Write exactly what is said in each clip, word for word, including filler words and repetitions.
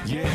Yeah,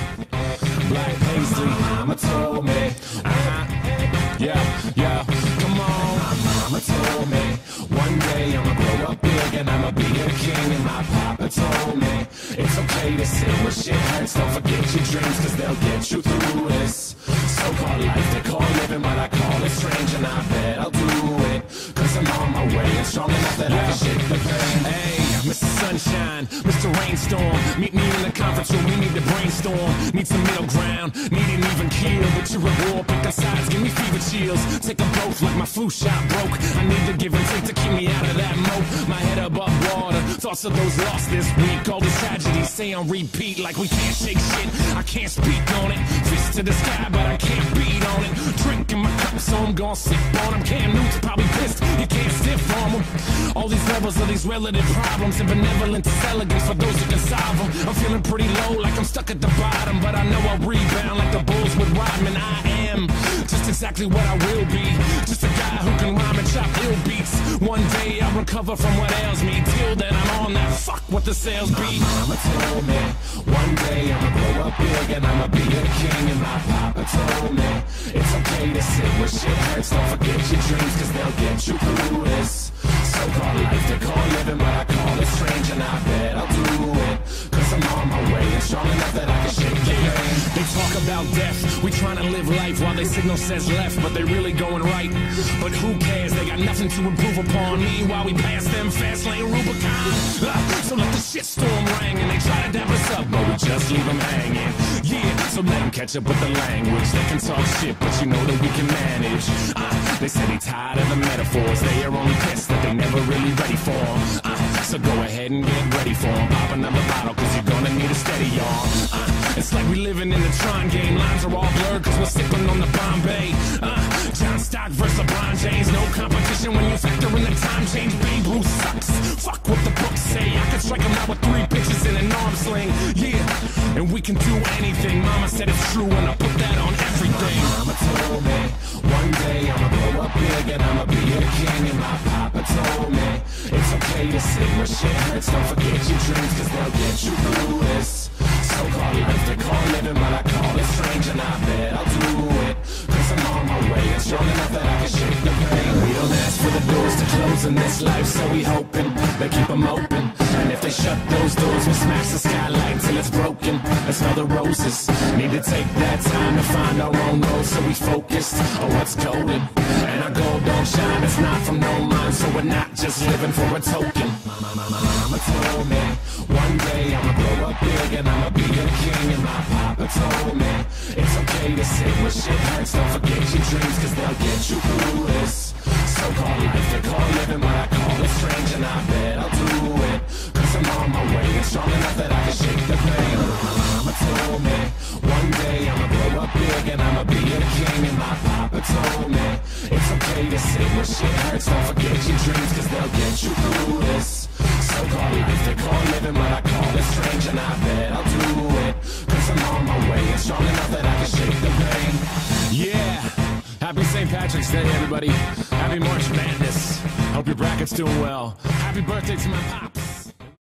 Black Paisley, mama told me. Uh-huh. Yeah, yeah, come on. Mama told me one day I'ma grow up big and I'ma be a king. And my papa told me it's okay to sit where shit hurts. Don't forget your dreams, cause they'll get you through this so-called life they call living, but I call it strange. And I bet I'll do it, cause I'm on my way and strong enough that yeah. I can shake the pain. Hey, Mister Sunshine, Mister Rainstorm, meet me in the conference room, we need to brainstorm. Need some middle ground, need an even keel. But you're a war, pick our sides, give me fever chills. Take them both like my flu shot broke. I need to give and take to keep me out of that moat. My head above water, thoughts of those lost this week. All these tragedies stay on repeat like we can't shake shit. I can't speak on it, fist to the sky but I can't beat on it. Drinking my cup so I'm gon' sip on him. Cam Newton's probably pissed, you can't stiff on him. All these levels of these relative problems and benevolence is elegance for those who can solve them. I'm feeling pretty low like I'm stuck at the bottom, but I know I'll rebound like the Bulls with Rodman. I am just exactly what I will be, just a guy who can rhyme and chop ill beats. One day I'll recover from what ails me. Till then I'm on that fuck what the sales be. Mama told me one day I'ma grow up big and I'ma be a king. And my papa told me it's okay to sit where shit hurts. Don't forget your dreams, cause they'll get you through this so-called life they call living, but I call it strange. And I bet I'll do it, cause I'm on my way and strong enough that I can shake the pain. They talk about death, we tryna live life while they signal says left, but they really going right. But who cares, they got nothing to improve upon. Meanwhile we pass them fast lane Rubicon. uh, So let the shitstorm ring and they try to dap us up, but we just leave them hanging. Yeah, so let them catch up with the language. They can talk shit, but you know that we can manage. uh, They say they tired of the metaphors, they are only pissed that they never really ready for them. uh, So go ahead and get ready for them. Pop another bottle cause you're gonna need a steady arm. uh, It's like we living in the Tron game. Lines are all blurred cause we're sipping on the Bombay. uh, John Stock versus LeBron James, no competition when you factor in the time change. Babe Ruth sucks, fuck what the books say. I could strike him out with three pitches in an arm sling. Yeah, and we can do anything. Mama said it's true and I put that on everything. Mama told me one day I'ma grow up big and I'ma be a king. And my papa told me it's okay to sit where shit hurts. Don't forget your dreams cause they'll get you through this so-called life they call living, but I call it strange. And I bet I'll do it, cause I'm on my way and strong enough that I can shake the pain. We don't ask for the doors to close in this life, so we hoping they keep them open. And if they shut those doors, we'll smash the skylight till it's broken. Let's smell the roses, need to take that time to find our own road, so we focused on what's golden. And our gold don't shine, it's not from no mind, so we're not just living for a token. Mama told me one day I'ma grow up big and I'ma be a king. And my papa told me it's okay to sit where shit hurts. Don't forget your dreams cause they'll get you through this so-called life they call living, but I call it strange. And I bet I'll do it, cause I'm on my way and strong enough that I can shake the pain. Mama told me one day I'ma grow up big and I'ma be a king. And my papa told me it's okay to sit where shit hurts. Don't forget your dreams cause they'll get you through this so-called life they call living, but I call it strange. And I bet I'll do it, cause I'm on my way and strong enough that I can shake the pain. Yeah, happy Saint Patrick's Day everybody. Happy March Madness, hope your bracket's doing well. Happy birthday to my pop.